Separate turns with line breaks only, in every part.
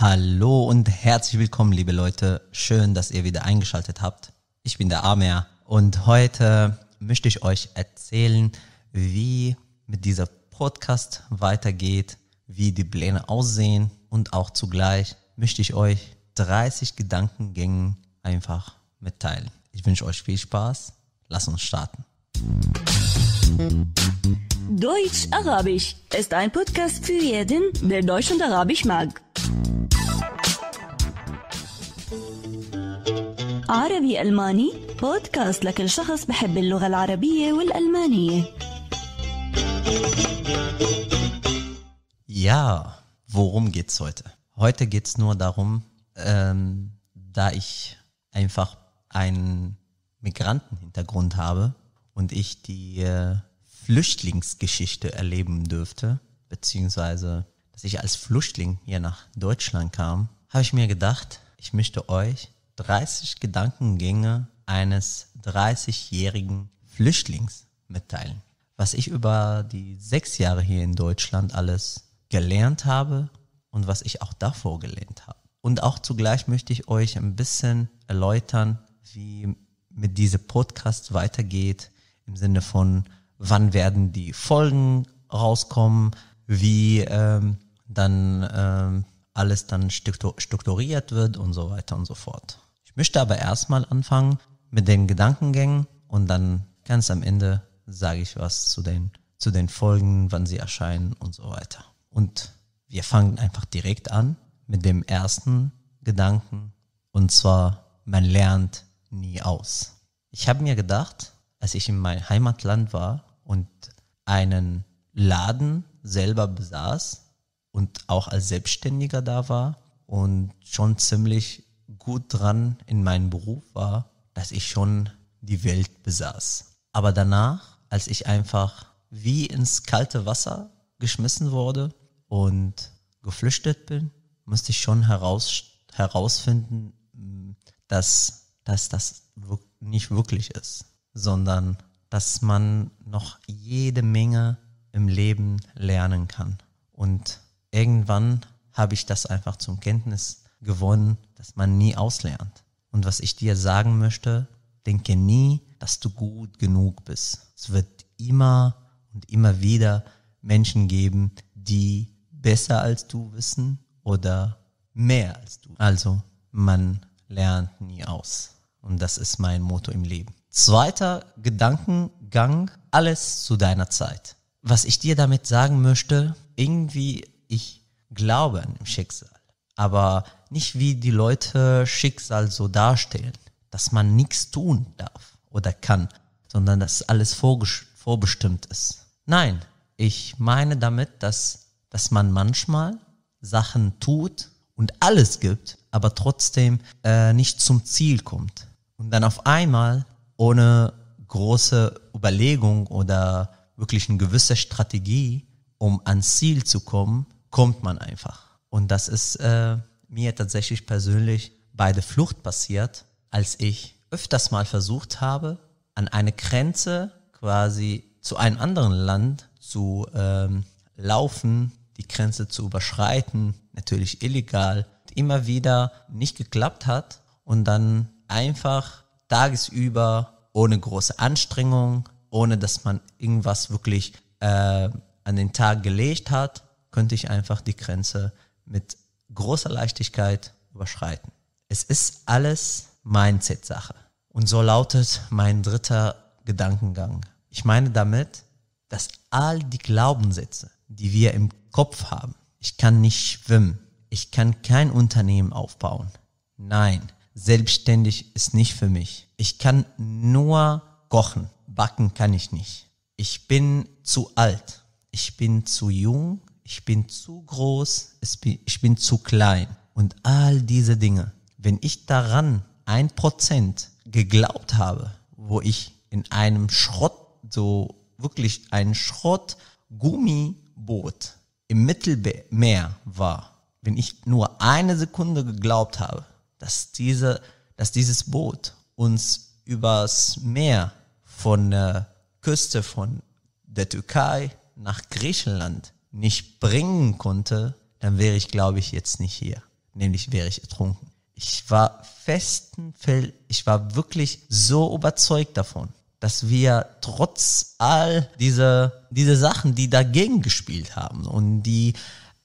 Hallo und herzlich willkommen, liebe Leute. Schön, dass ihr wieder eingeschaltet habt. Ich bin der Amer und heute möchte ich euch erzählen, wie mit dieser Podcast weitergeht, wie die Pläne aussehen und auch zugleich möchte ich euch 30 Gedankengänge einfach mitteilen. Ich wünsche euch viel Spaß. Lasst uns starten.
Deutsch-Arabisch ist ein Podcast für jeden, der Deutsch und Arabisch mag. عربي ألماني بودكاست لكل شخص بحب اللغة العربية والألمانية.
Ja, worum geht's heute? Heute geht's nur darum, da ich einfach einen Migrantenhintergrund habe und ich die Flüchtlingsgeschichte erleben dürfte, beziehungsweise dass ich als Flüchtling hier nach Deutschland kam, habe ich mir gedacht, ich möchte euch 30 Gedankengänge eines 30-jährigen Flüchtlings mitteilen. Was ich über die 6 Jahre hier in Deutschland alles gelernt habe und was ich auch davor gelernt habe. Und auch zugleich möchte ich euch ein bisschen erläutern, wie mit diesem Podcast weitergeht, im Sinne von, wann werden die Folgen rauskommen, wie dann alles dann strukturiert wird und so weiter und so fort. Ich möchte aber erstmal anfangen mit den Gedankengängen und dann ganz am Ende sage ich was zu den Folgen, wann sie erscheinen und so weiter. Und wir fangen einfach direkt an mit dem ersten Gedanken und zwar, man lernt nie aus. Ich habe mir gedacht, als ich in meinem Heimatland war und einen Laden selber besaß und auch als Selbstständiger da war und schon ziemlich gut dran in meinem Beruf war, dass ich schon die Welt besaß. Aber danach, als ich einfach wie ins kalte Wasser geschmissen wurde und geflüchtet bin, musste ich schon herausfinden, dass das nicht wirklich ist, sondern dass man noch jede Menge im Leben lernen kann. Und irgendwann habe ich das einfach zur Kenntnis gewonnen, dass man nie auslernt. Und was ich dir sagen möchte, denke nie, dass du gut genug bist. Es wird immer und immer wieder Menschen geben, die besser als du wissen oder mehr als du. Also, man lernt nie aus. Und das ist mein Motto im Leben. Zweiter Gedankengang, alles zu deiner Zeit. Was ich dir damit sagen möchte, irgendwie, ich glaube an dem Schicksal. Aber nicht wie die Leute Schicksal so darstellen, dass man nichts tun darf oder kann, sondern dass alles vorbestimmt ist. Nein, ich meine damit, dass man manchmal Sachen tut und alles gibt, aber trotzdem nicht zum Ziel kommt. Und dann auf einmal, ohne große Überlegung oder wirklich eine gewisse Strategie, um ans Ziel zu kommen, kommt man einfach. Und das ist mir tatsächlich persönlich bei der Flucht passiert, als ich öfters mal versucht habe, an eine Grenze quasi zu einem anderen Land zu laufen, die Grenze zu überschreiten, natürlich illegal, immer wieder nicht geklappt hat und dann einfach tagesüber, ohne große Anstrengung, ohne dass man irgendwas wirklich an den Tag gelegt hat, könnte ich einfach die Grenze mit großer Leichtigkeit überschreiten. Es ist alles Mindset-Sache. Und so lautet mein dritter Gedankengang. Ich meine damit, dass all die Glaubenssätze, die wir im Kopf haben, ich kann nicht schwimmen, ich kann kein Unternehmen aufbauen. Nein, selbstständig ist nicht für mich. Ich kann nur kochen, backen kann ich nicht. Ich bin zu alt, ich bin zu jung, ich bin zu groß, ich bin zu klein. Und all diese Dinge, wenn ich daran 1% geglaubt habe, wo ich in einem so wirklich ein Schrottgummiboot im Mittelmeer war, wenn ich nur eine Sekunde geglaubt habe, dass dieses Boot uns übers Meer von der Küste von der Türkei nach Griechenland nicht bringen konnte, dann wäre ich, glaube ich, jetzt nicht hier. nämlich wäre ich ertrunken. Ich war wirklich so überzeugt davon, dass wir trotz all diese Sachen, die dagegen gespielt haben und die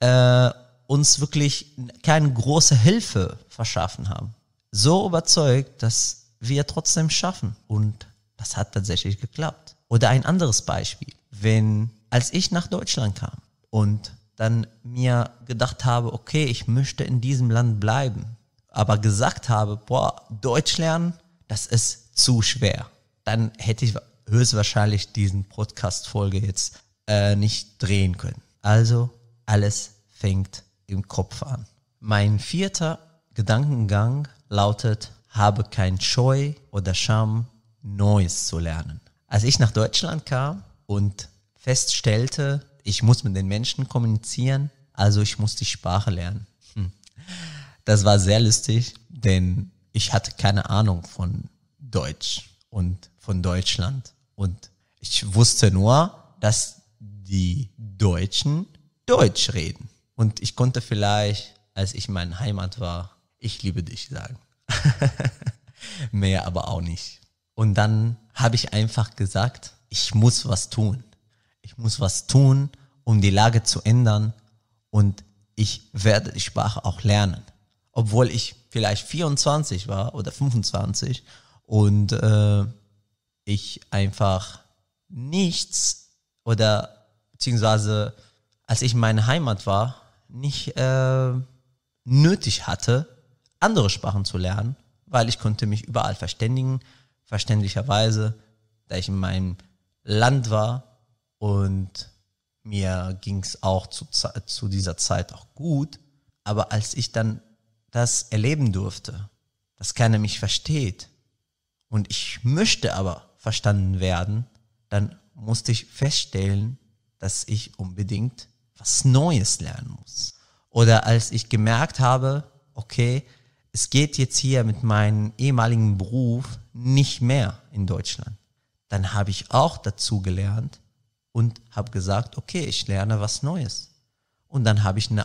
uns wirklich keine große Hilfe verschaffen haben, so überzeugt, dass wir trotzdem schaffen. Und das hat tatsächlich geklappt. Oder ein anderes Beispiel. Als ich nach Deutschland kam und dann mir gedacht habe, okay, ich möchte in diesem Land bleiben, aber gesagt habe, Deutsch lernen, das ist zu schwer. Dann hätte ich höchstwahrscheinlich diesen Podcast-Folge jetzt nicht drehen können. Also alles fängt im Kopf an. Mein 4. Gedankengang lautet, habe kein Scheu oder Scham, Neues zu lernen. Als ich nach Deutschland kam und feststellte, ich muss mit den Menschen kommunizieren, also ich muss die Sprache lernen. Das war sehr lustig, denn ich hatte keine Ahnung von Deutsch und von Deutschland. Und ich wusste nur, dass die Deutschen Deutsch reden. Und ich konnte vielleicht, als ich in meiner Heimat war, ich liebe dich sagen. Mehr aber auch nicht. Und dann habe ich einfach gesagt, ich muss was tun. Ich muss was tun, um die Lage zu ändern. Und ich werde die Sprache auch lernen. Obwohl ich vielleicht 24 war oder 25 und ich einfach nichts oder beziehungsweise als ich in meiner Heimat war, nicht nötig hatte, andere Sprachen zu lernen, weil ich konnte mich überall verständigen, verständlicherweise, da ich in meinem Land war und mir ging es auch zu dieser Zeit auch gut, aber als ich dann das erleben durfte, dass keiner mich versteht und ich möchte aber verstanden werden, dann musste ich feststellen, dass ich unbedingt was Neues lernen muss. Oder als ich gemerkt habe, okay, es geht jetzt hier mit meinem ehemaligen Beruf nicht mehr in Deutschland, dann habe ich auch dazu gelernt und habe gesagt, okay, ich lerne was Neues. Und dann habe ich eine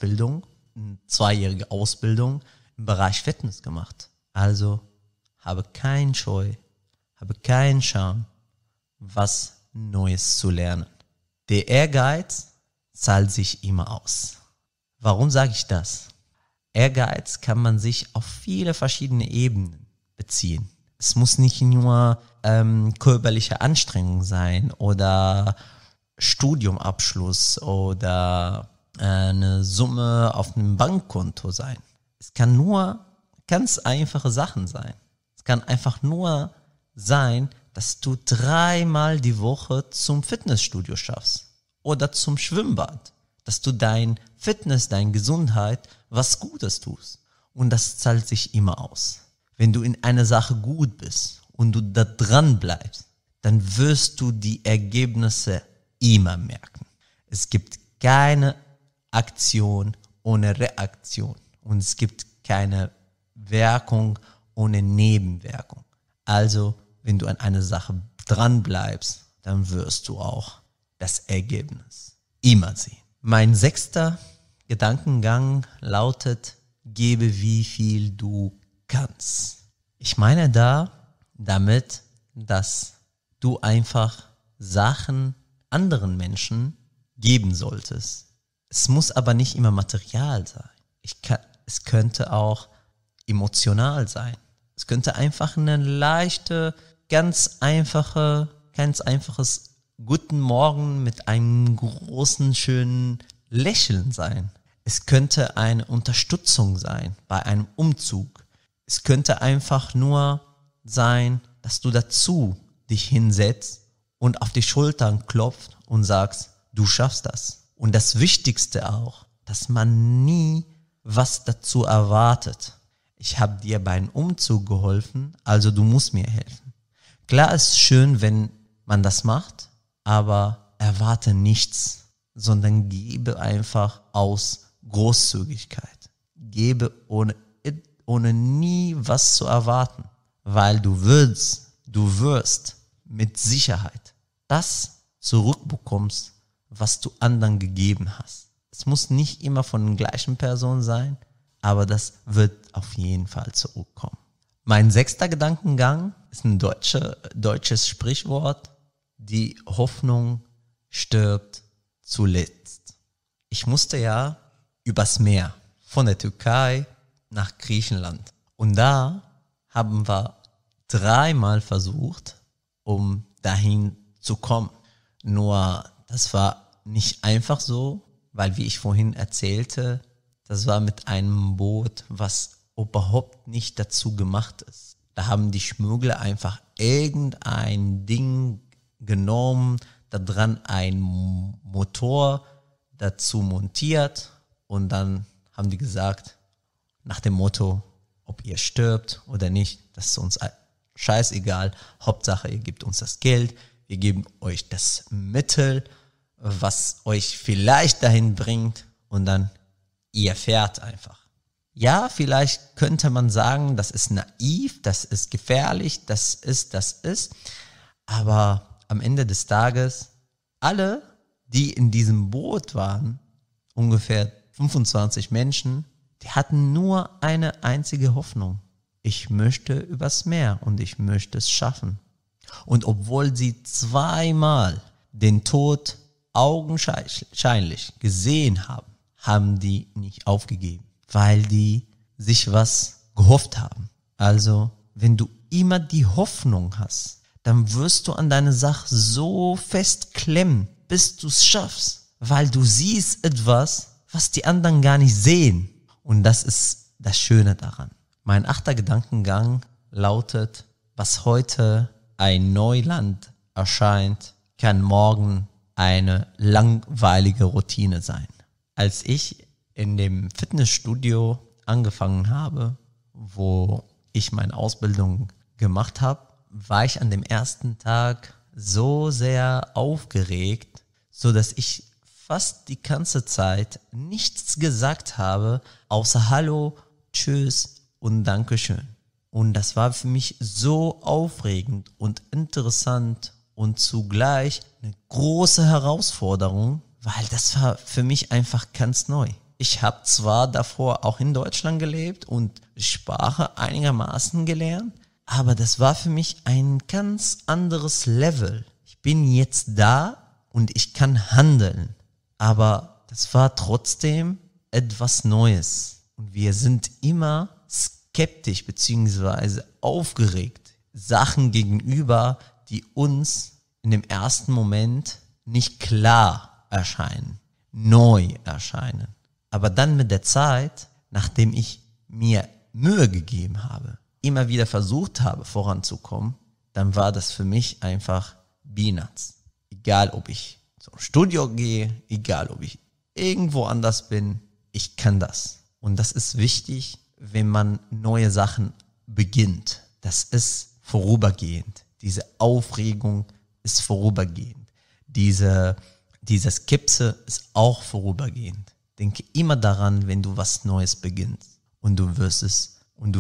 2-jährige Ausbildung im Bereich Fitness gemacht. Also habe keinen Scheu, habe keinen Scham, was Neues zu lernen. Der Ehrgeiz zahlt sich immer aus. Warum sage ich das? Ehrgeiz kann man sich auf viele verschiedene Ebenen beziehen. Es muss nicht nur körperliche Anstrengung sein oder Studiumabschluss oder eine Summe auf einem Bankkonto sein. Es kann nur ganz einfache Sachen sein. Es kann einfach nur sein, dass du 3-mal die Woche zum Fitnessstudio schaffst oder zum Schwimmbad, dass du dein Fitness, deine Gesundheit was Gutes tust. Und das zahlt sich immer aus. Wenn du in einer Sache gut bist und du da dran bleibst, dann wirst du die Ergebnisse immer merken. Es gibt keine Aktion ohne Reaktion und es gibt keine Wirkung ohne Nebenwirkung. Also, wenn du an einer Sache dran bleibst, dann wirst du auch das Ergebnis immer sehen. Mein 6. Gedankengang lautet, gebe wie viel du kannst. Ich meine damit, dass du einfach Sachen anderen Menschen geben solltest. Es muss aber nicht immer Material sein. Es könnte auch emotional sein. Es könnte einfach eine leichte, ganz einfaches Guten Morgen mit einem großen, schönen Lächeln sein. Es könnte eine Unterstützung sein bei einem Umzug. Es könnte einfach nur sein, dass du dazu dich hinsetzt und auf die Schultern klopft und sagst, du schaffst das. Und das Wichtigste auch, dass man nie was dazu erwartet. Ich habe dir beim Umzug geholfen, also du musst mir helfen. Klar ist schön, wenn man das macht, aber erwarte nichts, sondern gebe einfach aus Großzügigkeit. Gebe ohne nie was zu erwarten, weil du wirst mit Sicherheit das zurückbekommst, was du anderen gegeben hast. Es muss nicht immer von der gleichen Person sein, aber das wird auf jeden Fall zurückkommen. Mein 6. Gedankengang ist ein deutsches Sprichwort: Die Hoffnung stirbt zuletzt. Ich musste ja übers Meer von der Türkei nach Griechenland. Und da haben wir 3-mal versucht, um dahin zu kommen. Nur das war nicht einfach so, weil, wie ich vorhin erzählte, das war mit einem Boot, was überhaupt nicht dazu gemacht ist. Da haben die Schmuggler einfach irgendein Ding genommen, da dran ein Motor dazu montiert und dann haben die gesagt, nach dem Motto, ob ihr stirbt oder nicht, das ist uns scheißegal, Hauptsache ihr gebt uns das Geld, wir geben euch das Mittel, was euch vielleicht dahin bringt und dann ihr fährt einfach. Ja, vielleicht könnte man sagen, das ist naiv, das ist gefährlich, das ist, aber am Ende des Tages, alle, die in diesem Boot waren, ungefähr 25 Menschen, die hatten nur eine einzige Hoffnung. Ich möchte übers Meer und ich möchte es schaffen. Und obwohl sie 2-mal den Tod augenscheinlich gesehen haben, haben die nicht aufgegeben, weil die sich was gehofft haben. Also, wenn du immer die Hoffnung hast, dann wirst du an deine Sache so festklemmen, bis du es schaffst, weil du siehst etwas, was die anderen gar nicht sehen. Und das ist das Schöne daran. Mein 8. Gedankengang lautet: Was heute ein Neuland erscheint, kann morgen eine langweilige Routine sein. Als ich in dem Fitnessstudio angefangen habe, wo ich meine Ausbildung gemacht habe, war ich an dem ersten Tag so sehr aufgeregt, so dass ich fast die ganze Zeit nichts gesagt habe, außer Hallo, Tschüss und Dankeschön. Und das war für mich so aufregend und interessant und zugleich eine große Herausforderung, weil das war für mich einfach ganz neu. Ich habe zwar davor auch in Deutschland gelebt und Sprache einigermaßen gelernt, aber das war für mich ein ganz anderes Level. Ich bin jetzt da und ich kann handeln, aber das war trotzdem etwas Neues. Und wir sind immer skeptisch bzw. aufgeregt Sachen gegenüber, die uns in dem ersten Moment nicht klar erscheinen, neu erscheinen. Aber dann mit der Zeit, nachdem ich mir Mühe gegeben habe, immer wieder versucht habe voranzukommen, dann war das für mich einfach Peanuts. Egal, ob ich zum Studio gehe, egal, ob ich irgendwo anders bin, ich kann das. Und das ist wichtig, wenn man neue Sachen beginnt. Das ist vorübergehend. Diese Aufregung ist vorübergehend. Diese Skepsis ist auch vorübergehend. Denke immer daran, wenn du was Neues beginnst. Und du wirst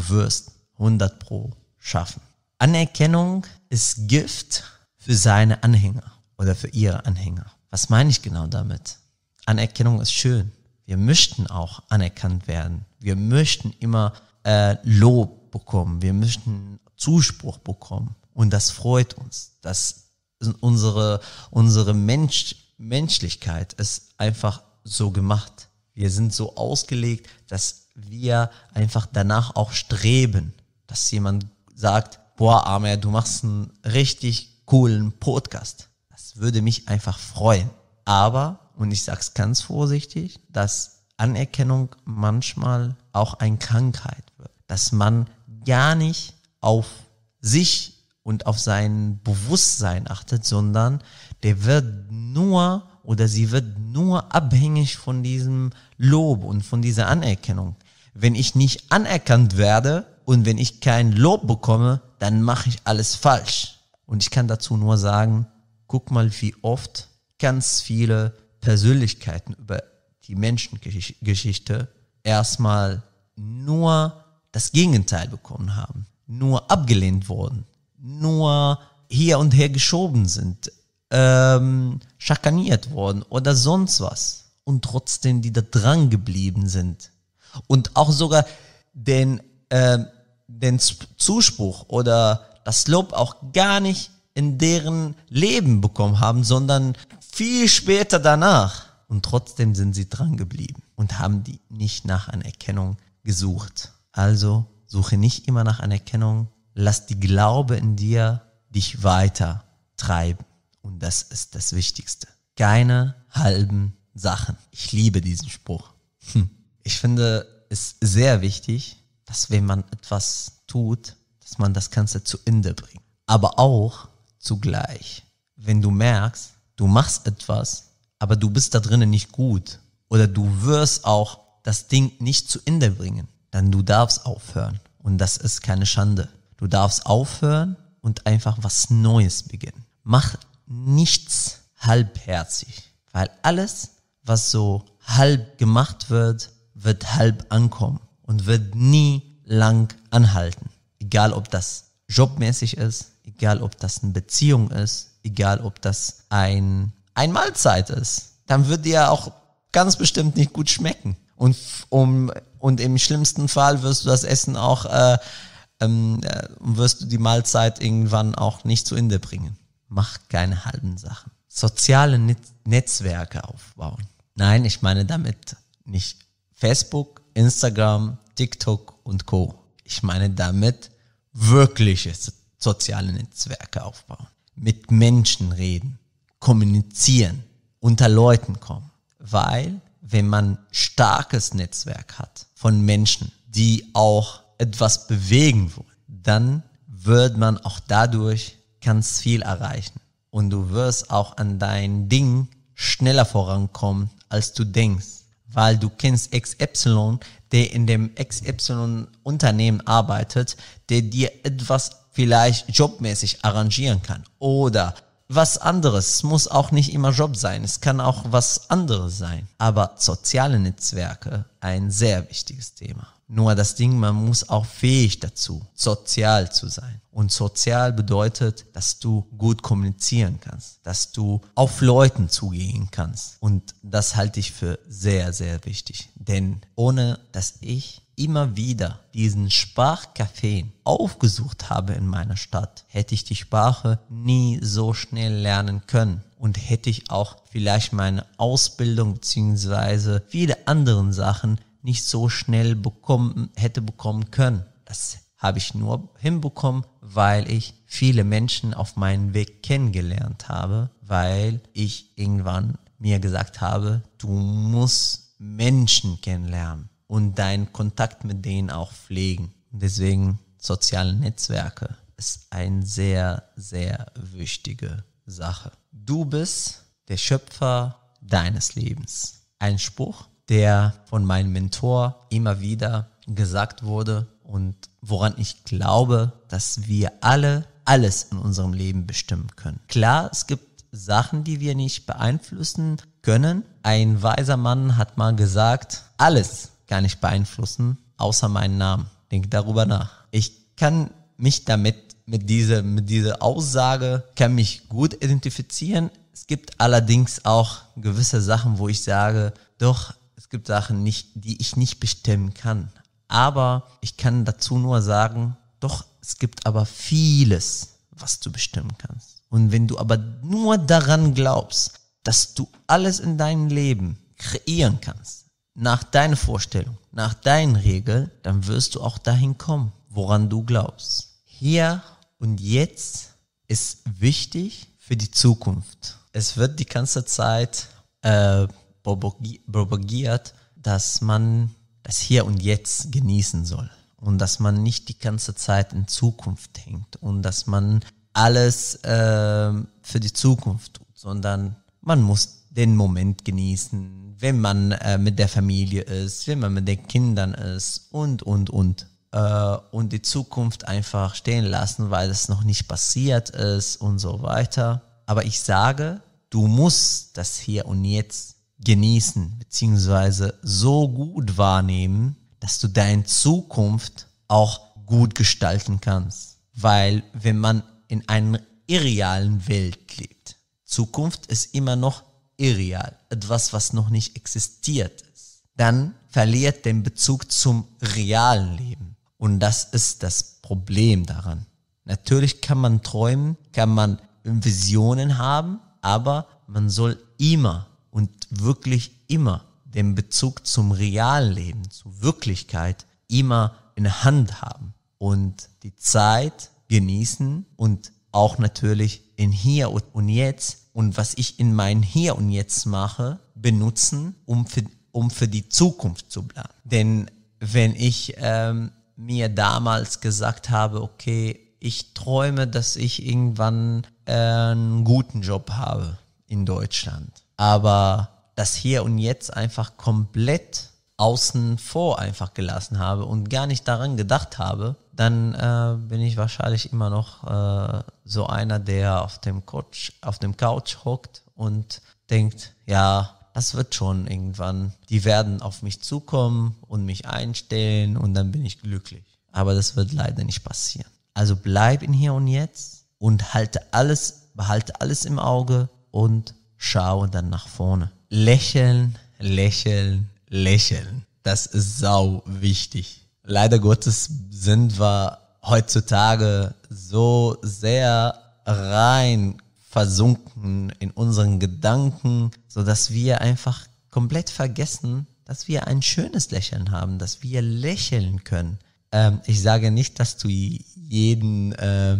100% schaffen. Anerkennung ist Gift für seine Anhänger oder für ihre Anhänger. Was meine ich genau damit? Anerkennung ist schön. Wir möchten auch anerkannt werden. Wir möchten immer Lob bekommen. Wir möchten Zuspruch bekommen. Und das freut uns. Das unsere Menschlichkeit ist einfach so gemacht. Wir sind so ausgelegt, dass wir einfach danach auch streben, dass jemand sagt, boah, Amer, du machst einen richtig coolen Podcast. Das würde mich einfach freuen. Aber, und ich sage es ganz vorsichtig, dass Anerkennung manchmal auch eine Krankheit wird. Dass man gar nicht auf sich und auf sein Bewusstsein achtet, sondern der wird nur oder sie wird nur abhängig von diesem Lob und von dieser Anerkennung. Wenn ich nicht anerkannt werde und wenn ich kein Lob bekomme, dann mache ich alles falsch. Und ich kann dazu nur sagen, guck mal, wie oft ganz viele Persönlichkeiten über die Menschengeschichte erstmal nur das Gegenteil bekommen haben, nur abgelehnt wurden, nur hier und her geschoben sind, schikaniert worden oder sonst was und trotzdem die da dran geblieben sind und auch sogar den Zuspruch oder das Lob auch gar nicht in deren Leben bekommen haben, sondern viel später danach. Und trotzdem sind sie dran geblieben und haben die nicht nach Anerkennung gesucht. Also suche nicht immer nach Anerkennung, lass die Glaube in dir dich weiter treiben. Und das ist das Wichtigste. Keine halben Sachen. Ich liebe diesen Spruch. Ich finde es sehr wichtig, dass wenn man etwas tut, dass man das Ganze zu Ende bringt. Aber auch zugleich, wenn du merkst, du machst etwas, aber du bist da drinnen nicht gut oder du wirst auch das Ding nicht zu Ende bringen, dann du darfst aufhören. Und das ist keine Schande. Du darfst aufhören und einfach was Neues beginnen. Mach nichts halbherzig, weil alles, was so halb gemacht wird, wird halb ankommen und wird nie lang anhalten. Egal, ob das jobmäßig ist, egal, ob das eine Beziehung ist, egal, ob das ein Mahlzeit ist, dann wird dir auch ganz bestimmt nicht gut schmecken. Und im schlimmsten Fall wirst du das Essen auch, wirst du die Mahlzeit irgendwann auch nicht zu Ende bringen. Mach keine halben Sachen. Soziale Netzwerke aufbauen. Nein, ich meine damit nicht Facebook, Instagram, TikTok und Co. Ich meine damit wirkliche soziale Netzwerke aufbauen. Mit Menschen reden, kommunizieren, unter Leuten kommen. Weil, wenn man starkes Netzwerk hat von Menschen, die auch etwas bewegen wollen, dann wird man auch dadurch ganz viel erreichen. Und du wirst auch an dein Ding schneller vorankommen, als du denkst. Weil du kennst XY, der in dem XY-Unternehmen arbeitet, der dir etwas vielleicht jobmäßig arrangieren kann. Oder was anderes. Es muss auch nicht immer Job sein. Es kann auch was anderes sein. Aber soziale Netzwerke, ein sehr wichtiges Thema. Nur das Ding, man muss auch fähig dazu, sozial zu sein. Und sozial bedeutet, dass du gut kommunizieren kannst, dass du auf Leuten zugehen kannst. Und das halte ich für sehr, sehr wichtig. Denn ohne dass ich immer wieder diesen Sprachcafé aufgesucht habe in meiner Stadt, hätte ich die Sprache nie so schnell lernen können. Und hätte ich auch vielleicht meine Ausbildung bzw. viele andere Sachen nicht so schnell hätte bekommen können. Das habe ich nur hinbekommen, weil ich viele Menschen auf meinem Weg kennengelernt habe, weil ich irgendwann mir gesagt habe, du musst Menschen kennenlernen und deinen Kontakt mit denen auch pflegen. Und deswegen soziale Netzwerke ist eine sehr, sehr wichtige Sache. Du bist der Schöpfer deines Lebens. Ein Spruch, der von meinem Mentor immer wieder gesagt wurde und woran ich glaube, dass wir alle alles in unserem Leben bestimmen können. Klar, es gibt Sachen, die wir nicht beeinflussen können. Ein weiser Mann hat mal gesagt, alles kann ich beeinflussen, außer meinen Namen. Denk darüber nach. Ich kann mich mit dieser Aussage, kann mich gut identifizieren. Es gibt allerdings auch gewisse Sachen, wo ich sage, doch, es gibt Sachen, die ich nicht bestimmen kann. Aber ich kann dazu nur sagen, doch, es gibt aber vieles, was du bestimmen kannst. Und wenn du aber nur daran glaubst, dass du alles in deinem Leben kreieren kannst, nach deiner Vorstellung, nach deinen Regeln, dann wirst du auch dahin kommen, woran du glaubst. Hier und jetzt ist wichtig für die Zukunft. Es wird die ganze Zeit propagiert, dass man das Hier und Jetzt genießen soll und dass man nicht die ganze Zeit in Zukunft hängt und dass man alles für die Zukunft tut, sondern man muss den Moment genießen, wenn man mit der Familie ist, wenn man mit den Kindern ist und die Zukunft einfach stehen lassen, weil es noch nicht passiert ist und so weiter. Aber ich sage, du musst das Hier und Jetzt genießen, beziehungsweise so gut wahrnehmen, dass du deine Zukunft auch gut gestalten kannst. Weil wenn man in einer irrealen Welt lebt, Zukunft ist immer noch irreal, etwas, was noch nicht existiert ist, dann verliert den Bezug zum realen Leben. Und das ist das Problem daran. Natürlich kann man träumen, kann man Visionen haben, aber man soll immer und wirklich immer den Bezug zum realen Leben, zur Wirklichkeit immer in der Hand haben und die Zeit genießen und auch natürlich in Hier und Jetzt und was ich in mein Hier und Jetzt mache, benutzen, um für die Zukunft zu planen. Denn wenn ich mir damals gesagt habe, okay, ich träume, dass ich irgendwann einen guten Job habe in Deutschland, aber das Hier und Jetzt einfach komplett außen vor einfach gelassen habe und gar nicht daran gedacht habe, dann bin ich wahrscheinlich immer noch so einer, der auf dem Couch hockt und denkt, ja, das wird schon irgendwann, die werden auf mich zukommen und mich einstellen und dann bin ich glücklich. Aber das wird leider nicht passieren. Also bleib in Hier und Jetzt und behalte alles im Auge und schaue dann nach vorne. Lächeln, lächeln, lächeln. Das ist sau wichtig. Leider Gottes sind wir heutzutage so sehr rein versunken in unseren Gedanken, sodass wir einfach komplett vergessen, dass wir ein schönes Lächeln haben, dass wir lächeln können. Ich sage nicht, dass du jeden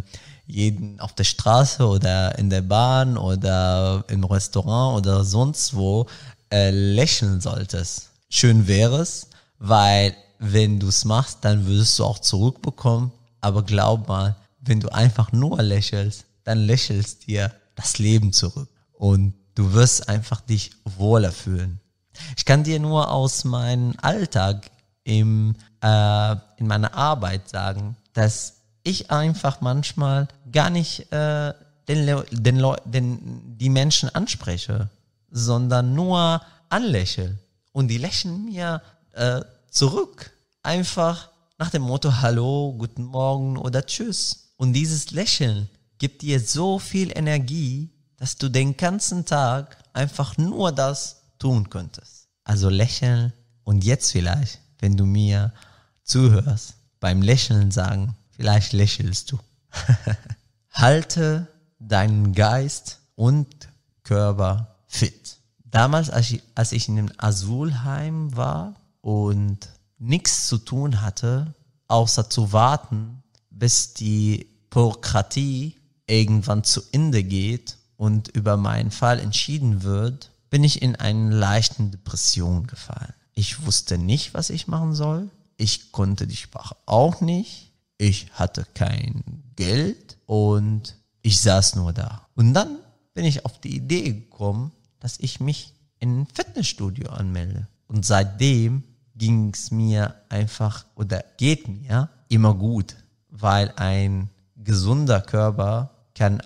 auf der Straße oder in der Bahn oder im Restaurant oder sonst wo lächeln solltest. Schön wäre es, weil wenn du es machst, dann würdest du auch zurückbekommen. Aber glaub mal, wenn du einfach nur lächelst, dann lächelst dir das Leben zurück und du wirst einfach dich wohler fühlen. Ich kann dir nur aus meinem Alltag in meiner Arbeit sagen, dass ich einfach manchmal gar nicht die Menschen anspreche, sondern nur anlächle. Und die lächeln mir zurück. Einfach nach dem Motto Hallo, guten Morgen oder Tschüss. Und dieses Lächeln gibt dir so viel Energie, dass du den ganzen Tag einfach nur das tun könntest. Also lächeln und jetzt vielleicht, wenn du mir zuhörst, beim Lächeln sagen, vielleicht lächelst du. Halte deinen Geist und Körper fit. Damals, als ich in einem Asylheim war und nichts zu tun hatte, außer zu warten, bis die Bürokratie irgendwann zu Ende geht und über meinen Fall entschieden wird, bin ich in eine leichte Depression gefallen. Ich wusste nicht, was ich machen soll. Ich konnte die Sprache auch nicht. Ich hatte kein Geld und ich saß nur da. Und dann bin ich auf die Idee gekommen, dass ich mich in ein Fitnessstudio anmelde. Und seitdem ging es mir einfach oder geht mir immer gut, weil ein gesunder Körper kann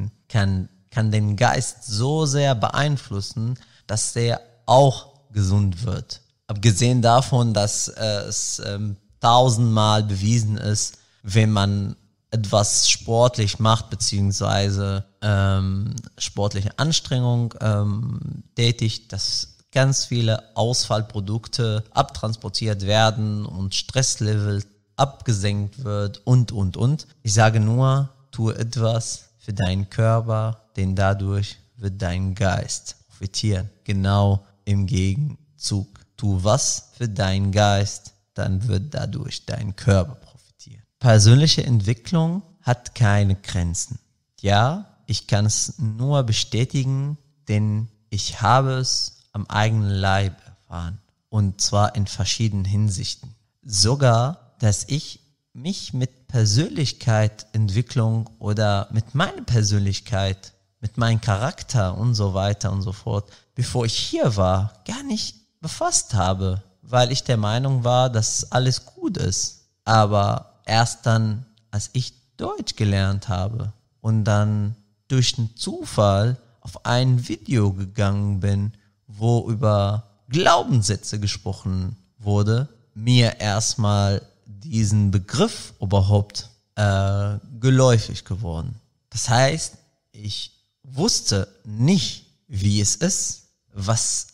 den Geist so sehr beeinflussen, dass der auch gesund wird. Abgesehen davon, dass es 1000-mal bewiesen ist, wenn man etwas sportlich macht, beziehungsweise sportliche Anstrengung tätigt, dass ganz viele Ausfallprodukte abtransportiert werden und Stresslevel abgesenkt wird und. Ich sage nur, tue etwas für deinen Körper, denn dadurch wird dein Geist profitieren. Genau im Gegenzug. Tu was für deinen Geist, dann wird dadurch dein Körper profitieren. Persönliche Entwicklung hat keine Grenzen. Ja, ich kann es nur bestätigen, denn ich habe es am eigenen Leib erfahren. Und zwar in verschiedenen Hinsichten. Sogar, dass ich mich mit Persönlichkeitsentwicklung oder mit meiner Persönlichkeit, mit meinem Charakter und so weiter und so fort, bevor ich hier war, gar nicht befasst habe, weil ich der Meinung war, dass alles gut ist. Aber erst dann, als ich Deutsch gelernt habe und dann durch den Zufall auf ein Video gegangen bin, wo über Glaubenssätze gesprochen wurde, mir erstmal diesen Begriff überhaupt geläufig geworden. Das heißt, ich wusste nicht, wie es ist, was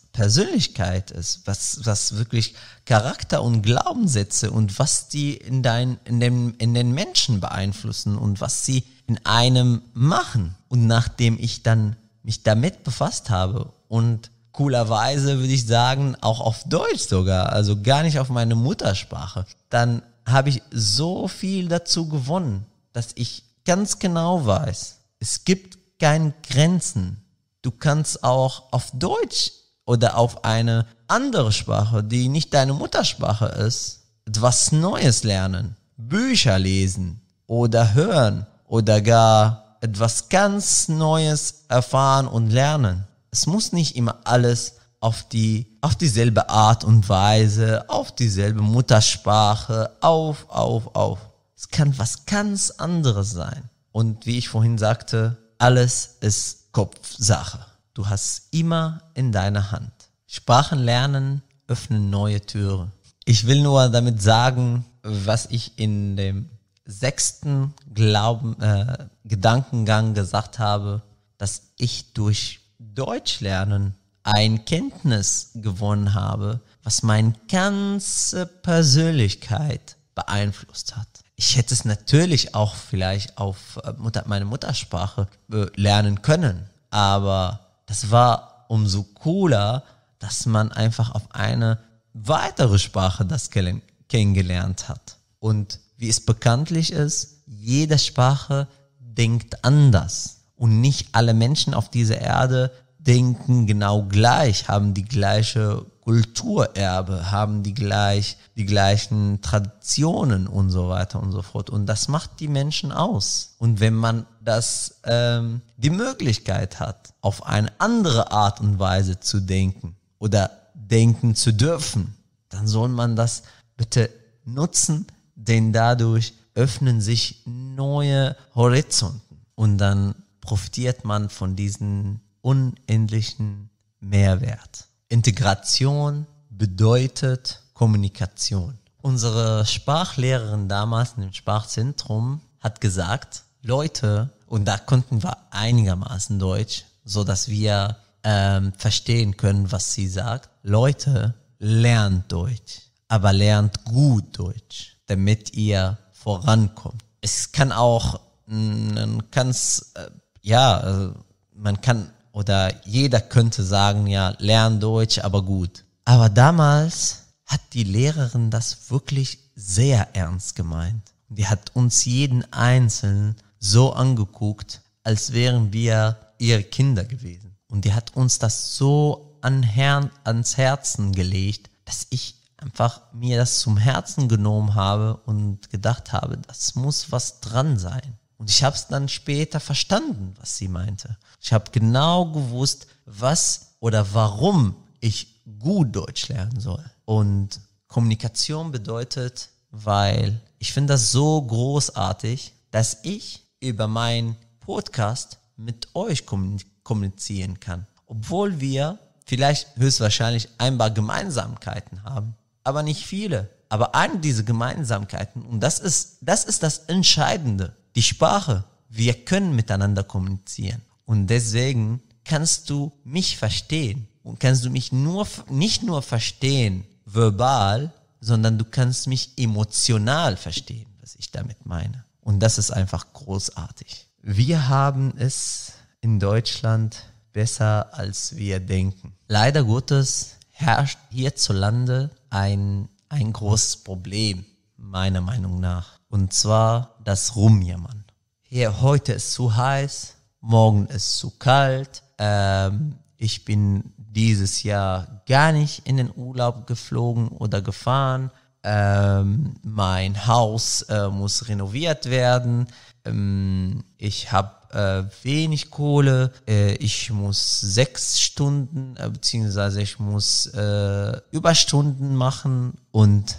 Persönlichkeit ist, was wirklich Charakter und Glaubenssätze und was die in den Menschen beeinflussen und was sie in einem machen. Und nachdem ich dann mich damit befasst habe und coolerweise würde ich sagen, auch auf Deutsch sogar, also gar nicht auf meine Muttersprache, dann habe ich so viel dazu gewonnen, dass ich ganz genau weiß, es gibt keine Grenzen. Du kannst auch auf Deutsch oder auf eine andere Sprache, die nicht deine Muttersprache ist, etwas Neues lernen, Bücher lesen oder hören oder gar etwas ganz Neues erfahren und lernen. Es muss nicht immer alles auf dieselbe Art und Weise, auf dieselbe Muttersprache, Es kann was ganz anderes sein. Und wie ich vorhin sagte, alles ist Kopfsache. Du hast immer in deiner Hand. Sprachen lernen öffnen neue Türen. Ich will nur damit sagen, was ich in dem 6. Gedankengang gesagt habe, dass ich durch Deutsch lernen eine Kenntnis gewonnen habe, was meine ganze Persönlichkeit beeinflusst hat. Ich hätte es natürlich auch vielleicht auf meine Muttersprache lernen können, aber das war umso cooler, dass man einfach auf eine weitere Sprache das kennengelernt hat. Und wie es bekanntlich ist, jede Sprache denkt anders. Und nicht alle Menschen auf dieser Erde denken genau gleich, haben die gleiche Kulturerbe, haben die gleichen Traditionen und so weiter und so fort. Und das macht die Menschen aus. Und wenn man die Möglichkeit hat, auf eine andere Art und Weise zu denken oder denken zu dürfen, dann soll man das bitte nutzen, denn dadurch öffnen sich neue Horizonten und dann profitiert man von diesem unendlichen Mehrwert. Integration bedeutet Kommunikation. Unsere Sprachlehrerin damals im Sprachzentrum hat gesagt, Leute, und da konnten wir einigermaßen Deutsch, so dass wir verstehen können, was sie sagt. Leute, lernt Deutsch, aber lernt gut Deutsch, damit ihr vorankommt. Es kann auch, jeder könnte sagen, ja, lern Deutsch, aber gut. Aber damals hat die Lehrerin das wirklich sehr ernst gemeint. Die hat uns jeden Einzelnen so angeguckt, als wären wir ihre Kinder gewesen. Und die hat uns das so ans Herzen gelegt, dass ich einfach mir das zum Herzen genommen habe und gedacht habe, das muss was dran sein. Und ich habe es dann später verstanden, was sie meinte. Ich habe genau gewusst, was oder warum ich gut Deutsch lernen soll. Und Kommunikation bedeutet, weil ich finde das so großartig, dass ich über meinen Podcast mit euch kommunizieren kann. Obwohl wir vielleicht höchstwahrscheinlich ein paar Gemeinsamkeiten haben, aber nicht viele. Aber eine dieser Gemeinsamkeiten, und das ist das Entscheidende, die Sprache. Wir können miteinander kommunizieren. Und deswegen kannst du mich verstehen. Und kannst du mich nicht nur verstehen verbal, sondern du kannst mich emotional verstehen, was ich damit meine. Und das ist einfach großartig. Wir haben es in Deutschland besser, als wir denken. Leider Gottes herrscht hierzulande ein großes Problem, meiner Meinung nach. Und zwar das Rumjammern. Hier, heute ist zu heiß, morgen ist zu kalt. Ich bin dieses Jahr gar nicht in den Urlaub geflogen oder gefahren. Mein Haus muss renoviert werden. Ich habe wenig Kohle. Ich muss 6 Stunden, beziehungsweise ich muss Überstunden machen und.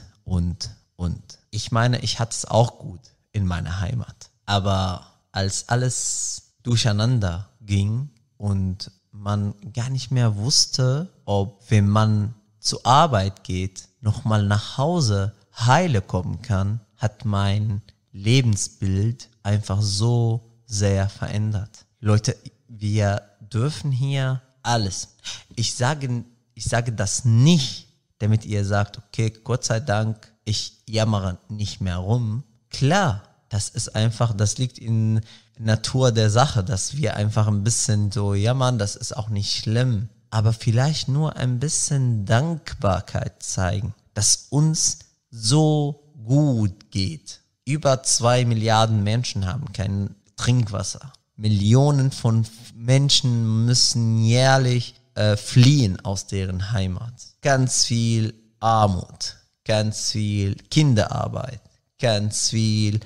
Ich meine, ich hatte es auch gut in meiner Heimat. Aber als alles durcheinander ging und man gar nicht mehr wusste, ob, wenn man zur Arbeit geht, nochmal nach Hause heile kommen kann, hat mein Lebensbild einfach so sehr verändert. Leute, wir dürfen hier alles. Ich sage Ich sage das nicht, damit ihr sagt, okay, Gott sei Dank, ich jammere nicht mehr rum. Klar, das liegt in Natur der Sache, dass wir einfach ein bisschen so jammern, das ist auch nicht schlimm. Aber vielleicht nur ein bisschen Dankbarkeit zeigen, dass uns so gut geht. Über 2 Milliarden Menschen haben kein Trinkwasser. Millionen von Menschen müssen jährlich fliehen aus deren Heimat. Ganz viel Armut, ganz viel Kinderarbeit, ganz viele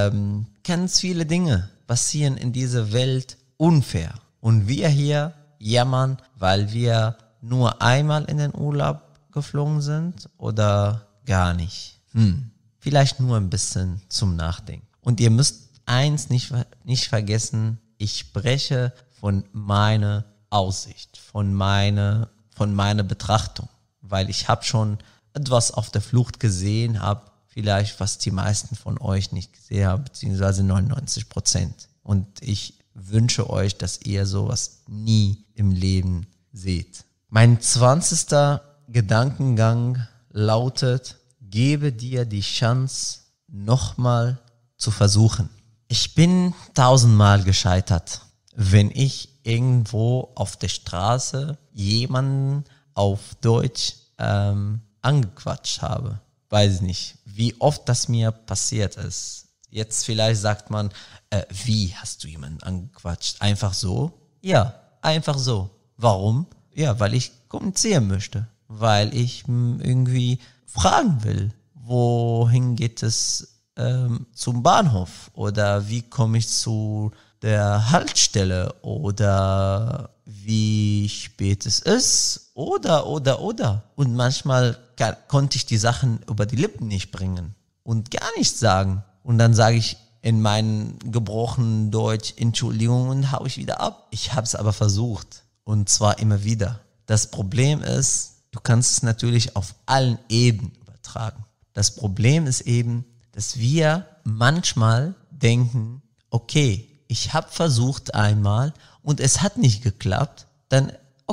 Dinge passieren in dieser Welt unfair. Und wir hier jammern, weil wir nur einmal in den Urlaub geflogen sind oder gar nicht. Vielleicht nur ein bisschen zum Nachdenken. Und ihr müsst eins nicht vergessen, ich spreche von meiner Aussicht, von meiner Betrachtung, weil ich habe schon etwas auf der Flucht gesehen, habe vielleicht, was die meisten von euch nicht gesehen haben, beziehungsweise 99%. Und ich wünsche euch, dass ihr sowas nie im Leben seht. Mein 20. Gedankengang lautet, gebe dir die Chance, nochmal zu versuchen. Ich bin 1000-mal gescheitert, wenn ich irgendwo auf der Straße jemanden auf Deutsch angequatscht habe. Weiß ich nicht, wie oft das mir passiert ist. Jetzt vielleicht sagt man, wie hast du jemanden angequatscht? Einfach so? Ja, einfach so. Warum? Ja, weil ich kommunizieren möchte. Weil ich irgendwie fragen will, wohin geht es zum Bahnhof? Oder wie komme ich zu der Haltestelle? Oder wie spät es ist? Oder. Und manchmal konnte ich die Sachen über die Lippen nicht bringen und gar nichts sagen. Und dann sage ich in meinem gebrochenen Deutsch, Entschuldigung, und haue ich wieder ab. Ich habe es aber versucht. Und zwar immer wieder. Das Problem ist, du kannst es natürlich auf allen Ebenen übertragen. Das Problem ist eben, dass wir manchmal denken, okay, ich habe versucht einmal und es hat nicht geklappt, dann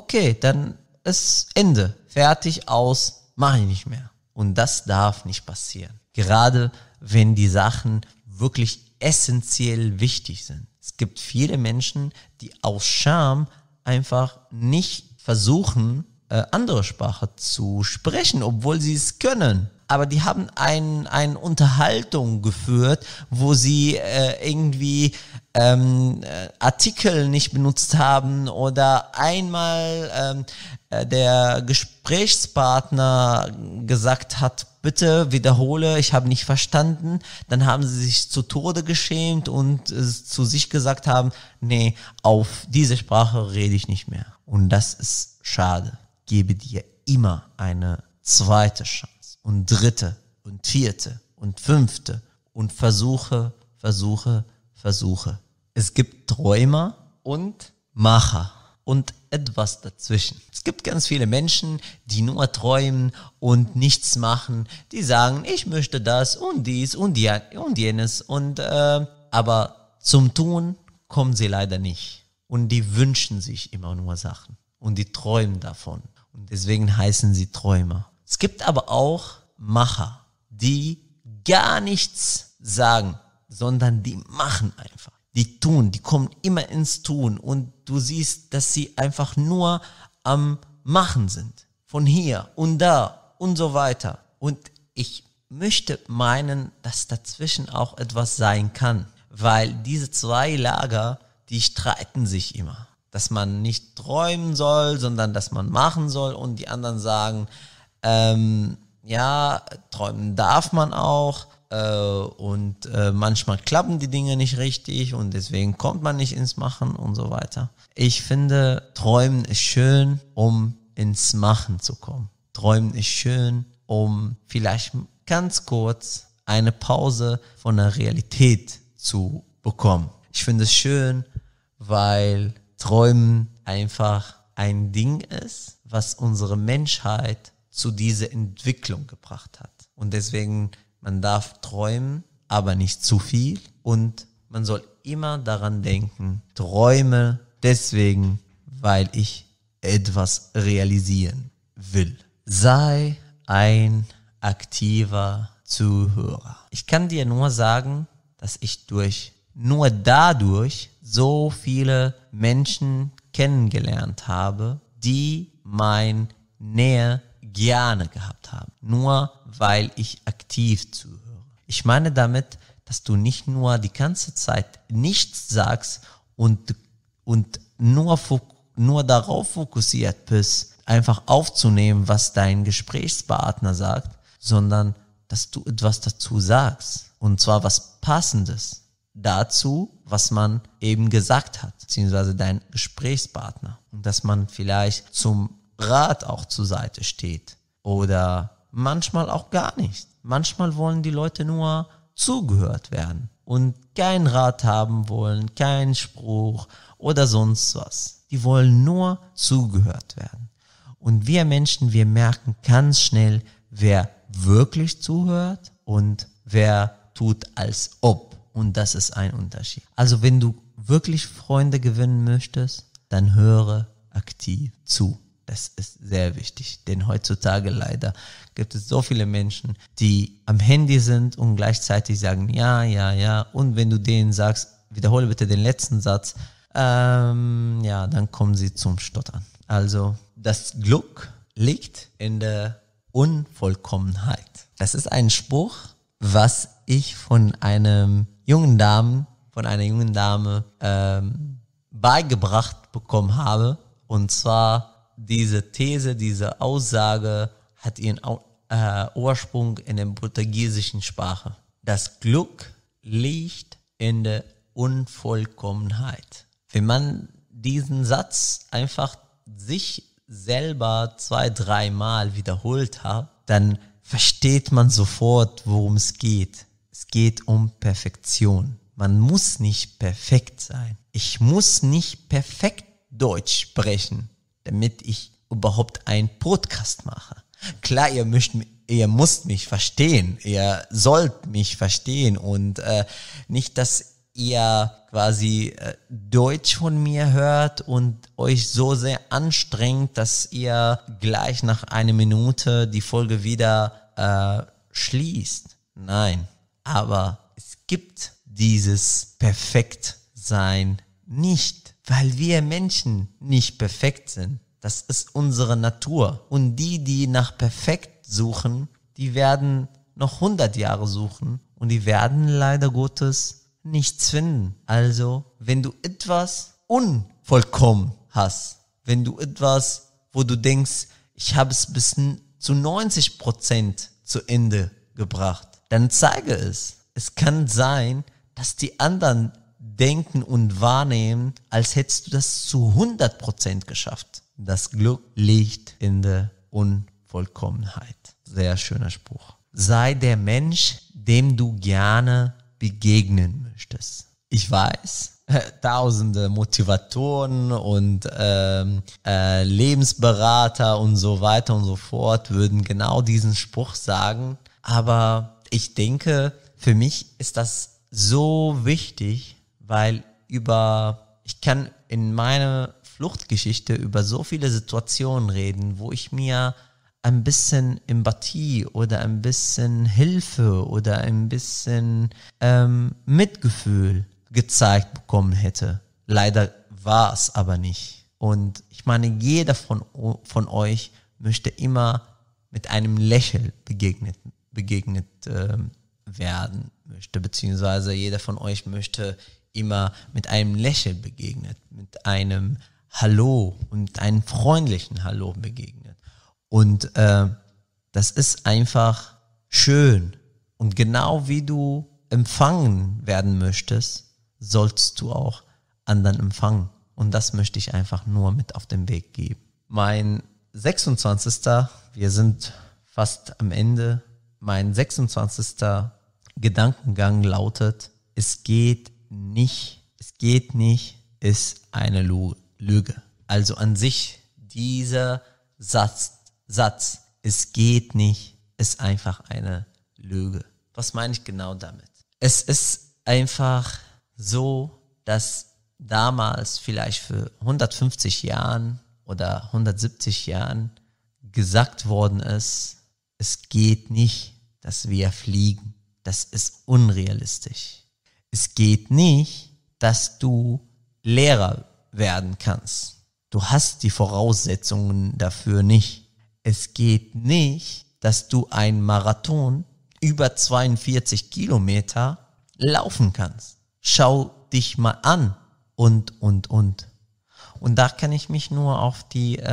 ist Ende, fertig, aus, mache ich nicht mehr. Und das darf nicht passieren. Gerade wenn die Sachen wirklich essentiell wichtig sind. Es gibt viele Menschen, die aus Scham einfach nicht versuchen, andere Sprache zu sprechen, obwohl sie es können. Aber die haben eine Unterhaltung geführt, wo sie irgendwie Artikel nicht benutzt haben oder einmal der Gesprächspartner gesagt hat, bitte wiederhole, ich habe nicht verstanden. Dann haben sie sich zu Tode geschämt und zu sich gesagt haben, nee, auf diese Sprache rede ich nicht mehr. Und das ist schade. Gebe dir immer eine zweite Chance und dritte und vierte und fünfte und versuche. Es gibt Träumer und Macher und etwas dazwischen. Es gibt ganz viele Menschen, die nur träumen und nichts machen. Die sagen, ich möchte das und dies und jenes. Aber zum Tun kommen sie leider nicht. Und die wünschen sich immer nur Sachen. Und die träumen davon. Und deswegen heißen sie Träumer. Es gibt aber auch Macher, die gar nichts sagen, sondern die machen einfach. Die tun, die kommen immer ins Tun und du siehst, dass sie einfach nur am Machen sind. Von hier und da und so weiter. Und ich möchte meinen, dass dazwischen auch etwas sein kann, weil diese zwei Lager, die streiten sich immer. Dass man nicht träumen soll, sondern dass man machen soll und die anderen sagen, ja, träumen darf man auch. Und manchmal klappen die Dinge nicht richtig und deswegen kommt man nicht ins Machen und so weiter. Ich finde, Träumen ist schön, um ins Machen zu kommen. Träumen ist schön, um vielleicht ganz kurz eine Pause von der Realität zu bekommen. Ich finde es schön, weil Träumen einfach ein Ding ist, was unsere Menschheit zu dieser Entwicklung gebracht hat. Und deswegen man darf träumen, aber nicht zu viel. Und man soll immer daran denken, träume deswegen, weil ich etwas realisieren will. Sei ein aktiver Zuhörer. Ich kann dir nur sagen, dass ich nur dadurch so viele Menschen kennengelernt habe, die meine Nähe gerne gehabt haben. Nur weil ich aktiv zuhöre. Ich meine damit, dass du nicht nur die ganze Zeit nichts sagst und nur darauf fokussiert bist, einfach aufzunehmen, was dein Gesprächspartner sagt, sondern dass du etwas dazu sagst. Und zwar was Passendes dazu, was man eben gesagt hat, beziehungsweise dein Gesprächspartner. Und dass man vielleicht zum Rat auch zur Seite steht. Oder manchmal auch gar nicht. Manchmal wollen die Leute nur zugehört werden und keinen Rat haben wollen, keinen Spruch oder sonst was. Die wollen nur zugehört werden. Und wir Menschen, wir merken ganz schnell, wer wirklich zuhört und wer tut als ob. Und das ist ein Unterschied. Also wenn du wirklich Freunde gewinnen möchtest, dann höre aktiv zu. Das ist sehr wichtig, denn heutzutage leider gibt es so viele Menschen, die am Handy sind und gleichzeitig sagen, ja, ja, ja. Und wenn du denen sagst, wiederhole bitte den letzten Satz, ja, dann kommen sie zum Stottern. Also das Glück liegt in der Unvollkommenheit. Das ist ein Spruch, was ich von einer jungen Dame beigebracht bekommen habe. Und zwar diese These, diese Aussage hat ihren Ursprung in der portugiesischen Sprache. Das Glück liegt in der Unvollkommenheit. Wenn man diesen Satz einfach sich selber 2-3 Mal wiederholt hat, dann versteht man sofort, worum es geht. Es geht um Perfektion. Man muss nicht perfekt sein. Ich muss nicht perfekt Deutsch sprechen, damit ich überhaupt einen Podcast mache. Klar, ihr müsst mich verstehen, ihr sollt mich verstehen und nicht, dass ihr quasi Deutsch von mir hört und euch so sehr anstrengt, dass ihr gleich nach einer Minute die Folge wieder schließt. Nein, aber es gibt dieses Perfektsein nicht, weil wir Menschen nicht perfekt sind. Das ist unsere Natur. Und die nach perfekt suchen, die werden noch 100 Jahre suchen und die werden leider Gottes nichts finden. Also, wenn du etwas unvollkommen hast, wenn du etwas, wo du denkst, ich habe es bis zu 90% zu Ende gebracht, dann zeige es. Es kann sein, dass die anderen denken und wahrnehmen, als hättest du das zu 100% geschafft. Das Glück liegt in der Unvollkommenheit. Sehr schöner Spruch. Sei der Mensch, dem du gerne begegnen möchtest. Ich weiß, tausende Motivatoren und Lebensberater und so weiter und so fort würden genau diesen Spruch sagen. Aber ich denke, für mich ist das so wichtig, weil ich kann in meiner Fluchtgeschichte über so viele Situationen reden, wo ich mir ein bisschen Empathie oder ein bisschen Hilfe oder ein bisschen Mitgefühl gezeigt bekommen hätte. Leider war es aber nicht. Und ich meine, jeder von euch möchte immer mit einem Lächeln begegnet werden möchte, beziehungsweise jeder von euch möchte immer mit einem Lächeln begegnet, mit einem Hallo und einem freundlichen Hallo begegnet. Und das ist einfach schön. Und genau wie du empfangen werden möchtest, sollst du auch anderen empfangen. Und das möchte ich einfach nur mit auf den Weg geben. Mein 26. Wir sind fast am Ende. Mein 26. Gedankengang lautet, es geht nicht, ist eine Lüge. Also an sich, dieser Satz, es geht nicht, ist einfach eine Lüge. Was meine ich genau damit? Es ist einfach so, dass damals vielleicht für 150 Jahren oder 170 Jahren gesagt worden ist, es geht nicht, dass wir fliegen. Das ist unrealistisch. Es geht nicht, dass du Lehrer werden kannst. Du hast die Voraussetzungen dafür nicht. Es geht nicht, dass du einen Marathon über 42 Kilometer laufen kannst. Schau dich mal an und. Und da kann ich mich nur auf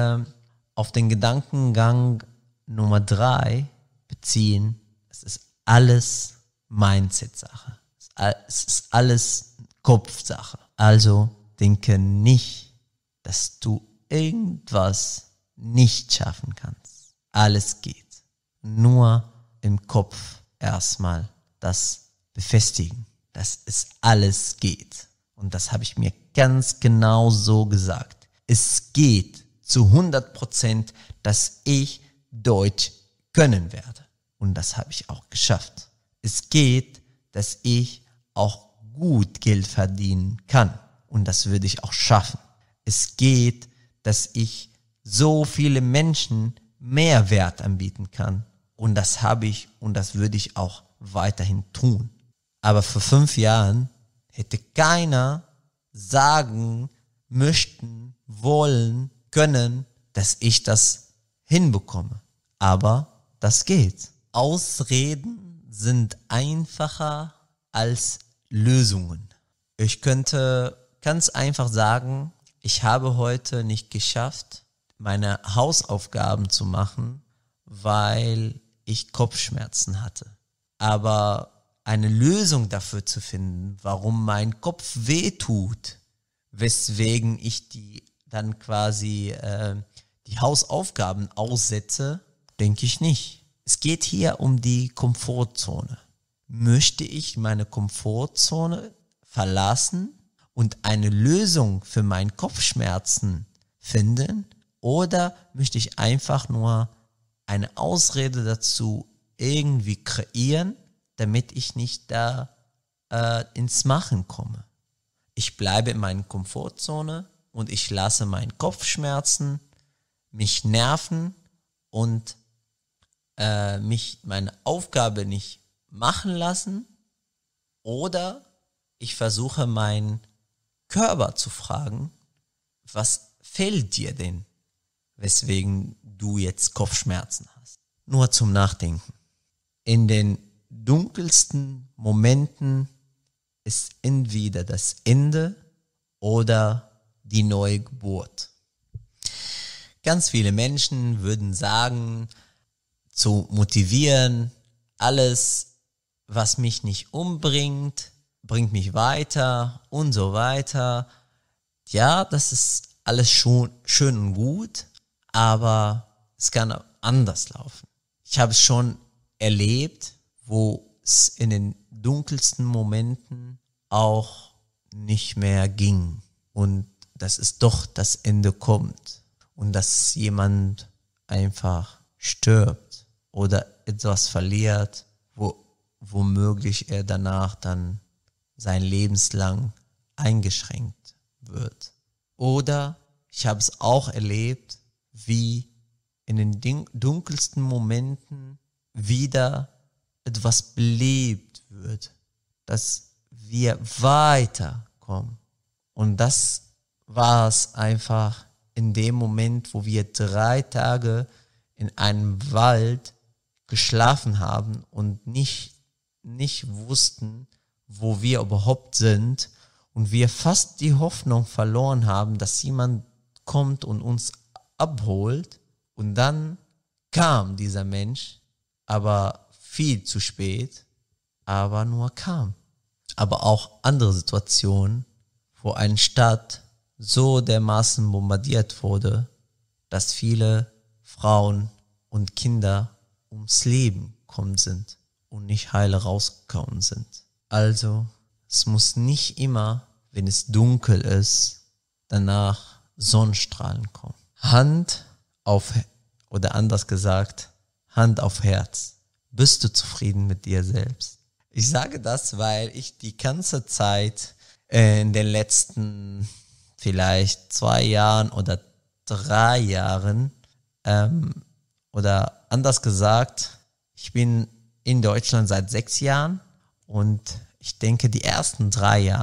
den Gedankengang Nummer 3 beziehen. Es ist alles Mindset-Sache. Es ist alles Kopfsache. Also denke nicht, dass du irgendwas nicht schaffen kannst. Alles geht. Nur im Kopf erstmal das befestigen, dass es alles geht. Und das habe ich mir ganz genau so gesagt. Es geht zu 100%, dass ich Deutsch können werde. Und das habe ich auch geschafft. Es geht, dass ich auch gut Geld verdienen kann. Und das würde ich auch schaffen. Es geht, dass ich so viele Menschen Mehrwert anbieten kann. Und das habe ich und das würde ich auch weiterhin tun. Aber vor 5 Jahren hätte keiner sagen möchten, wollen, können, dass ich das hinbekomme. Aber das geht. Ausreden sind einfacher als Lösungen. Ich könnte ganz einfach sagen, ich habe heute nicht geschafft, meine Hausaufgaben zu machen, weil ich Kopfschmerzen hatte. Aber eine Lösung dafür zu finden, warum mein Kopf wehtut, weswegen ich die dann quasi die Hausaufgaben aussetze, denke ich nicht. Es geht hier um die Komfortzone. Möchte ich meine Komfortzone verlassen und eine Lösung für meine Kopfschmerzen finden, oder möchte ich einfach nur eine Ausrede dazu irgendwie kreieren, damit ich nicht da ins Machen komme? Ich bleibe in meiner Komfortzone und ich lasse meinen Kopfschmerzen mich nerven und mich meine Aufgabe nicht machen lassen, oder ich versuche meinen Körper zu fragen, was fehlt dir denn, weswegen du jetzt Kopfschmerzen hast? Nur zum Nachdenken. In den dunkelsten Momenten ist entweder das Ende oder die neue Geburt. Ganz viele Menschen würden sagen, zu motivieren, alles, was mich nicht umbringt, bringt mich weiter und so weiter. Ja, das ist alles schon schön und gut, aber es kann auch anders laufen. Ich habe es schon erlebt, wo es in den dunkelsten Momenten auch nicht mehr ging und dass es doch das Ende kommt und dass jemand einfach stirbt oder etwas verliert, womöglich er danach dann sein Lebenslang eingeschränkt wird. Oder ich habe es auch erlebt, wie in den dunkelsten Momenten wieder etwas belebt wird, dass wir weiterkommen. Und das war es einfach in dem Moment, wo wir 3 Tage in einem Wald geschlafen haben und nicht wussten, wo wir überhaupt sind, und wir fast die Hoffnung verloren haben, dass jemand kommt und uns abholt, und dann kam dieser Mensch, aber viel zu spät, aber nur kam. Aber auch andere Situationen, wo eine Stadt so dermaßen bombardiert wurde, dass viele Frauen und Kinder ums Leben gekommen sind und nicht heile rausgekommen sind. Also, es muss nicht immer, wenn es dunkel ist, danach Sonnenstrahlen kommen. Hand auf Herz. Bist du zufrieden mit dir selbst? Ich sage das, weil ich die ganze Zeit in den letzten vielleicht 2 Jahren oder 3 Jahren oder anders gesagt, ich bin in Deutschland seit 6 Jahren und ich denke, die ersten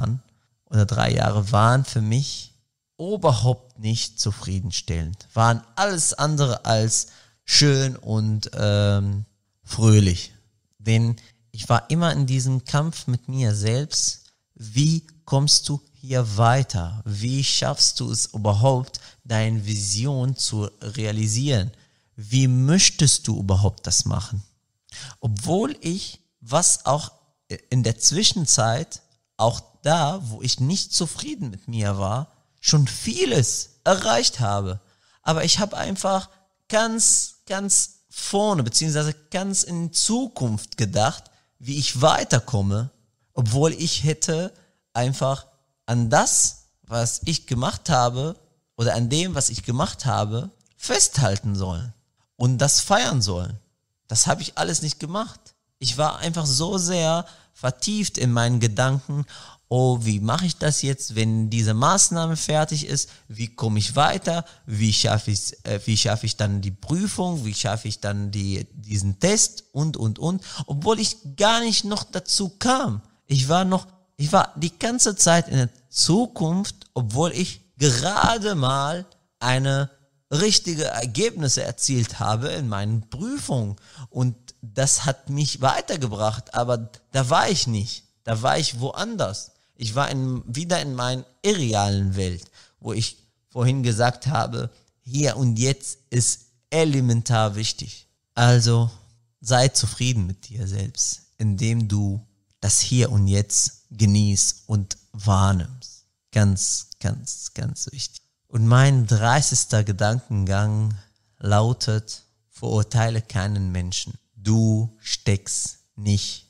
3 Jahre waren für mich überhaupt nicht zufriedenstellend, waren alles andere als schön und fröhlich. Denn ich war immer in diesem Kampf mit mir selbst. Wie kommst du hier weiter? Wie schaffst du es überhaupt, deine Vision zu realisieren? Wie möchtest du überhaupt das machen? Obwohl ich, was auch in der Zwischenzeit, auch da, wo ich nicht zufrieden mit mir war, schon vieles erreicht habe. Aber ich habe einfach ganz vorne, beziehungsweise ganz in Zukunft gedacht, wie ich weiterkomme, obwohl ich hätte einfach an das, was ich gemacht habe, oder an dem, was ich gemacht habe, festhalten sollen und das feiern sollen. Das habe ich alles nicht gemacht. Ich war einfach so sehr vertieft in meinen Gedanken, oh, wie mache ich das jetzt, wenn diese Maßnahme fertig ist? Wie komme ich weiter? Wie schaffe ich dann die Prüfung? Wie schaffe ich dann diesen Test? Und. Obwohl ich gar nicht noch dazu kam. Ich war die ganze Zeit in der Zukunft, obwohl ich gerade mal eine richtige Ergebnisse erzielt habe in meinen Prüfungen. Und das hat mich weitergebracht, aber da war ich nicht. Da war ich woanders. Ich war wieder in meiner irrealen Welt, wo ich vorhin gesagt habe, hier und jetzt ist elementar wichtig. Also sei zufrieden mit dir selbst, indem du das Hier und Jetzt genießt und wahrnimmst. Ganz wichtig. Und mein 30. Gedankengang lautet, verurteile keinen Menschen. Du steckst nicht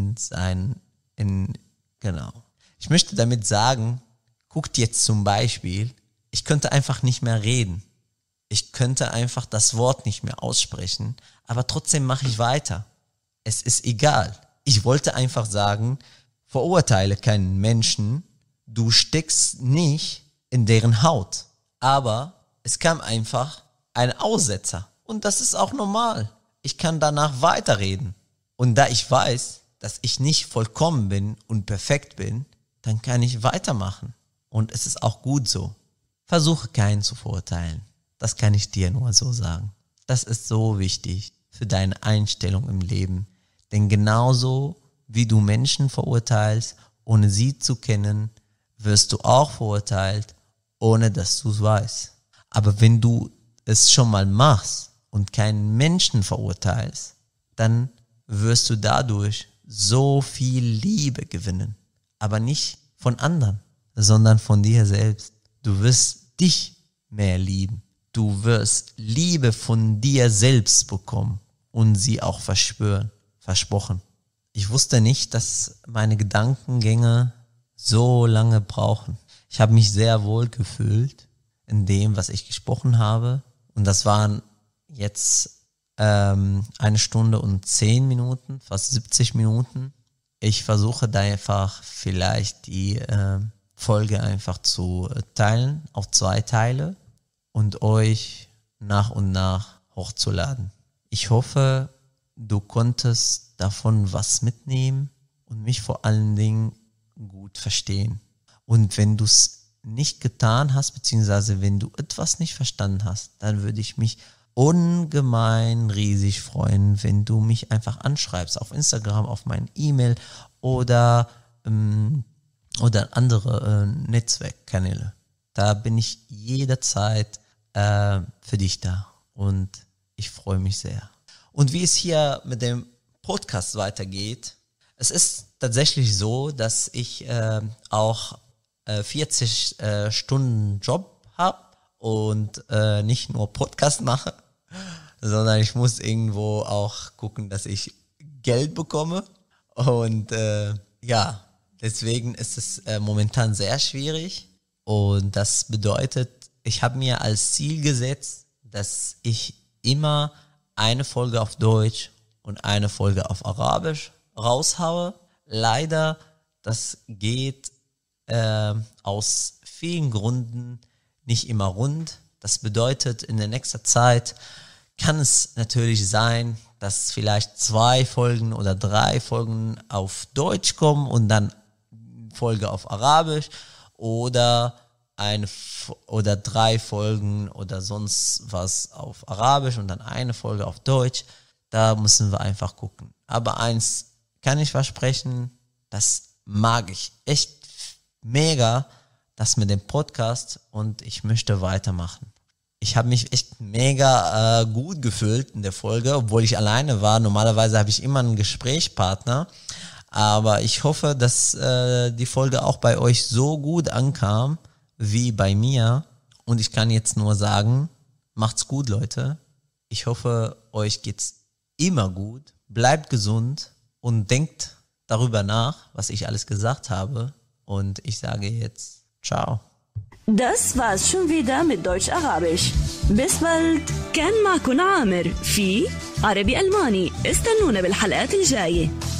genau. Ich möchte damit sagen, guckt jetzt zum Beispiel, ich könnte einfach nicht mehr reden. Ich könnte einfach das Wort nicht mehr aussprechen, aber trotzdem mache ich weiter. Es ist egal. Ich wollte einfach sagen, verurteile keinen Menschen, du steckst nicht in deren Haut. Aber es kam einfach ein Aussetzer und das ist auch normal. Ich kann danach weiterreden. Und da ich weiß, dass ich nicht vollkommen bin und perfekt bin, dann kann ich weitermachen. Und es ist auch gut so. Versuche keinen zu verurteilen. Das kann ich dir nur so sagen. Das ist so wichtig für deine Einstellung im Leben. Denn genauso wie du Menschen verurteilst, ohne sie zu kennen, wirst du auch verurteilt, ohne dass du es weißt. Aber wenn du es schon mal machst und keinen Menschen verurteilst, dann wirst du dadurch so viel Liebe gewinnen. Aber nicht von anderen, sondern von dir selbst. Du wirst dich mehr lieben. Du wirst Liebe von dir selbst bekommen und sie auch verspüren. Versprochen. Ich wusste nicht, dass meine Gedankengänge so lange brauchen. Ich habe mich sehr wohl gefühlt in dem, was ich gesprochen habe. Und das waren jetzt 1 Stunde und 10 Minuten, fast 70 Minuten. Ich versuche da einfach vielleicht die Folge einfach zu teilen auf 2 Teile und euch nach und nach hochzuladen. Ich hoffe, du konntest davon was mitnehmen und mich vor allen Dingen gut verstehen. Und wenn du es nicht getan hast, beziehungsweise wenn du etwas nicht verstanden hast, dann würde ich mich ungemein riesig freuen, wenn du mich einfach anschreibst auf Instagram, auf mein E-Mail oder andere Netzwerkkanäle. Da bin ich jederzeit für dich da und ich freue mich sehr. Und wie es hier mit dem Podcast weitergeht, es ist tatsächlich so, dass ich auch 40 Stunden Job habe und nicht nur Podcast mache, sondern ich muss irgendwo auch gucken, dass ich Geld bekomme. Und deswegen ist es momentan sehr schwierig. Und das bedeutet, ich habe mir als Ziel gesetzt, dass ich immer eine Folge auf Deutsch und eine Folge auf Arabisch raushaue. Leider, das geht aus vielen Gründen nicht immer rund. Das bedeutet, in der nächsten Zeit kann es natürlich sein, dass vielleicht 2 Folgen oder 3 Folgen auf Deutsch kommen und dann Folge auf Arabisch oder 3 Folgen oder sonst was auf Arabisch und dann eine Folge auf Deutsch. Da müssen wir einfach gucken. Aber eins kann ich versprechen, das mag ich echt mega, das mit dem Podcast, und ich möchte weitermachen. Ich habe mich echt mega gut gefühlt in der Folge, obwohl ich alleine war. Normalerweise habe ich immer einen Gesprächspartner. Aber ich hoffe, dass die Folge auch bei euch so gut ankam wie bei mir. Und ich kann jetzt nur sagen, macht's gut, Leute. Ich hoffe, euch geht's immer gut. Bleibt gesund und denkt darüber nach, was ich alles gesagt habe. Und ich sage jetzt ciao.
Das war's schon wieder mit Deutsch-Arabisch. Bis bald. كان معكم عامر في عربي ألماني. استنونا بالحلقات الجاية.